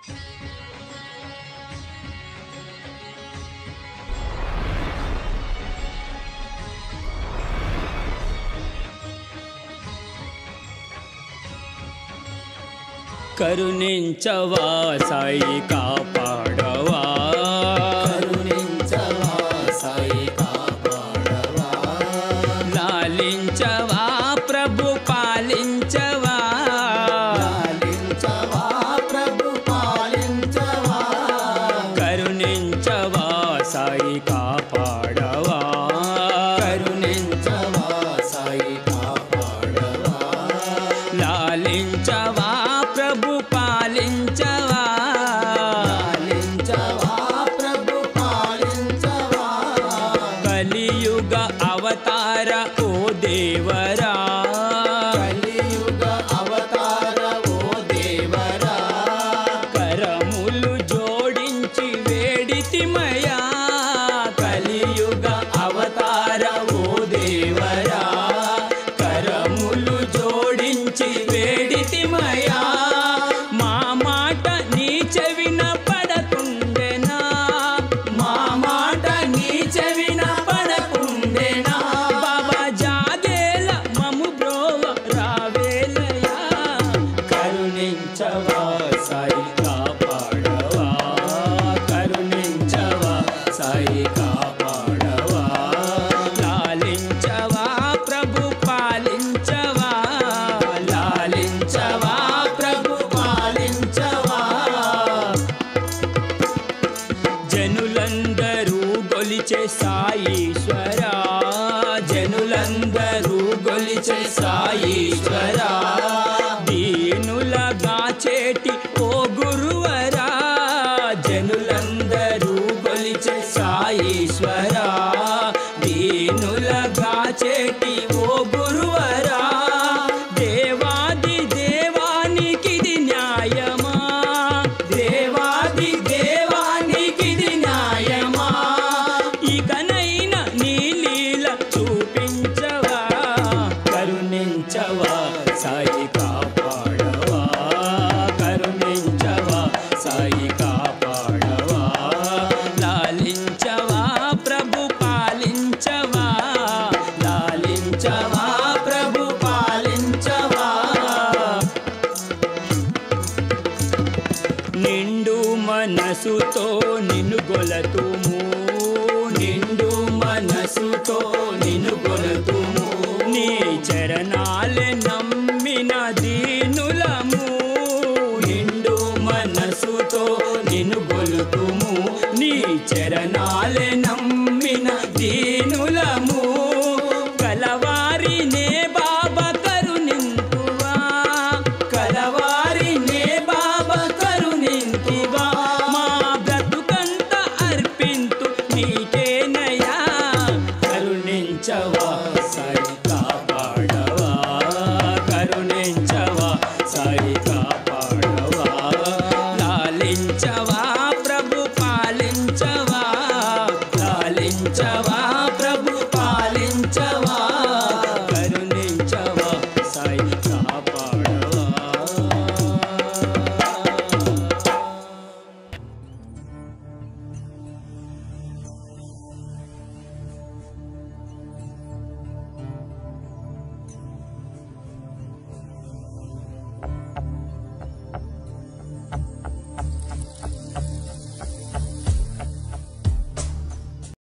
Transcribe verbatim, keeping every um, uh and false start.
కరుణించవా సాయి కాపాడవా, కరుణించవా సాయి కాపాడవా, లాలించవా ప్రభు పాలించవా, లాలించవా ప్రభు పాలించవా, కరుణించవా సాయి కాపాడవా, కరుణించవా సాయి కాపాడవా, లాలించవా ప్రభు పాలించవా, లాలించవా ప్రభు పాలించవా, కలియుగ అవతార ఓ దేవరా, కలియుగ అవతార ఓ దేవరా, కరములు జోడించి వేడితిమయా, కలియుగ అవతార ఓ దేవరా, కరములు జోడించి వేడితిమయా, మా మాట నీ చెవిన పడకుండెనా, మా మాట నీ చెవిన పడకుండెనా, బాబా జాగేల మము బ్రోవ రావేలయా, కరుణించవా సాయి కాపాడవా, కరుణించవా సాయి కాపాడవా, లాలించవా ప్రభు పాలించవా, లాలించవా ప్రభు పాలించవా, జనులందరూ గొలిచే సాయీశ్వరా, జనులందరూ గొలిచే సాయీశ్వరా, దీనులగా చేటి ఓ గురువరా, జనులందరూ గొలిచే సాయీశ్వరా, దీనులగా చేటి ఓ గురువరా, దేవాది దేవానికిది న్యాయమా, దేవాది దేవానికిది న్యాయమా, ఇకనైనా నీ లీల చూపించవా, కరుణించవా సాయి కాపాడవా, కరుణించవా సాయి కాపాడవా, లాలించవా ప్రభు పాలించవా, లాలించవా ప్రభు పాలించవా, నిండు మనసుతో నిన్ను గొలతుము, నిండు మనసుతో నిన్ను కొలుతుము, నీ చరణాలే నమ్మిన దీనులము, నిండు మనసుతో నిన్ను కొలుతుము, నీ చరణాలే